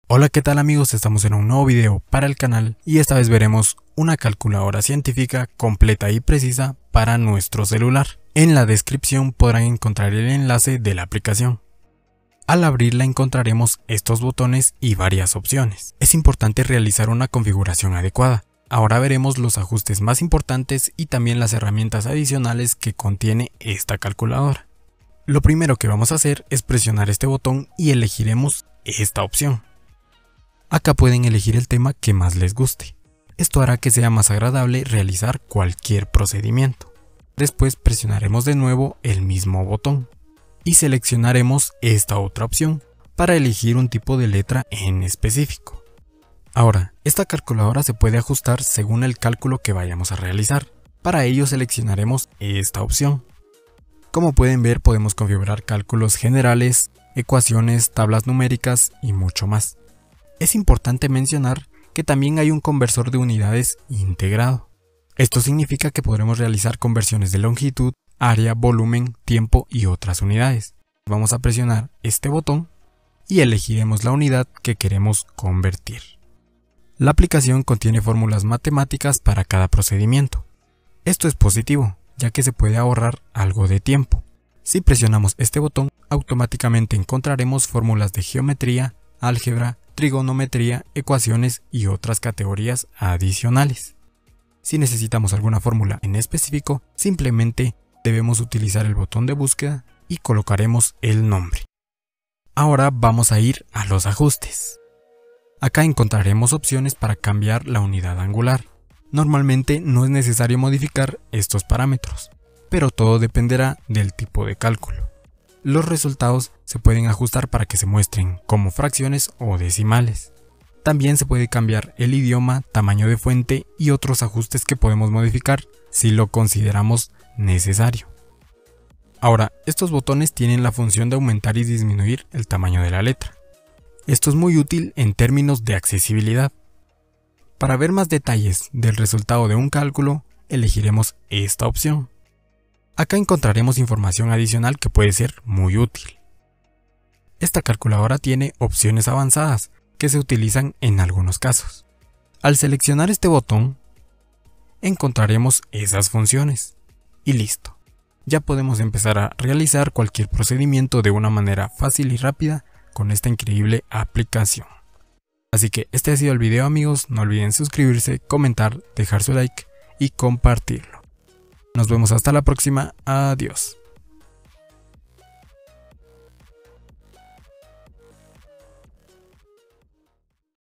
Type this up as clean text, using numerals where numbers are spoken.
Hola, ¿qué tal amigos? Estamos en un nuevo video para el canal y esta vez veremos una calculadora científica completa y precisa para nuestro celular. En la descripción podrán encontrar el enlace de la aplicación. Al abrirla encontraremos estos botones y varias opciones. Es importante realizar una configuración adecuada. Ahora veremos los ajustes más importantes y también las herramientas adicionales que contiene esta calculadora. Lo primero que vamos a hacer es presionar este botón y elegiremos esta opción. Acá pueden elegir el tema que más les guste. Esto hará que sea más agradable realizar cualquier procedimiento. Después presionaremos de nuevo el mismo botón y seleccionaremos esta otra opción para elegir un tipo de letra en específico. Ahora, esta calculadora se puede ajustar según el cálculo que vayamos a realizar. Para ello seleccionaremos esta opción. Como pueden ver, podemos configurar cálculos generales, ecuaciones, tablas numéricas y mucho más. Es importante mencionar que también hay un conversor de unidades integrado. Esto significa que podremos realizar conversiones de longitud, área, volumen, tiempo y otras unidades. Vamos a presionar este botón y elegiremos la unidad que queremos convertir. La aplicación contiene fórmulas matemáticas para cada procedimiento. Esto es positivo, ya que se puede ahorrar algo de tiempo. Si presionamos este botón, automáticamente encontraremos fórmulas de geometría, álgebra, trigonometría, ecuaciones y otras categorías adicionales. Si necesitamos alguna fórmula en específico, simplemente debemos utilizar el botón de búsqueda y colocaremos el nombre. Ahora vamos a ir a los ajustes. Acá encontraremos opciones para cambiar la unidad angular. Normalmente no es necesario modificar estos parámetros, pero todo dependerá del tipo de cálculo. Los resultados se pueden ajustar para que se muestren como fracciones o decimales. También se puede cambiar el idioma, tamaño de fuente y otros ajustes que podemos modificar si lo consideramos necesario. Ahora, estos botones tienen la función de aumentar y disminuir el tamaño de la letra. Esto es muy útil en términos de accesibilidad. Para ver más detalles del resultado de un cálculo, elegiremos esta opción. Acá encontraremos información adicional que puede ser muy útil. Esta calculadora tiene opciones avanzadas que se utilizan en algunos casos. Al seleccionar este botón, encontraremos esas funciones y listo. Ya podemos empezar a realizar cualquier procedimiento de una manera fácil y rápida con esta increíble aplicación. Así que este ha sido el video amigos, no olviden suscribirse, comentar, dejar su like y compartirlo. Nos vemos hasta la próxima, adiós.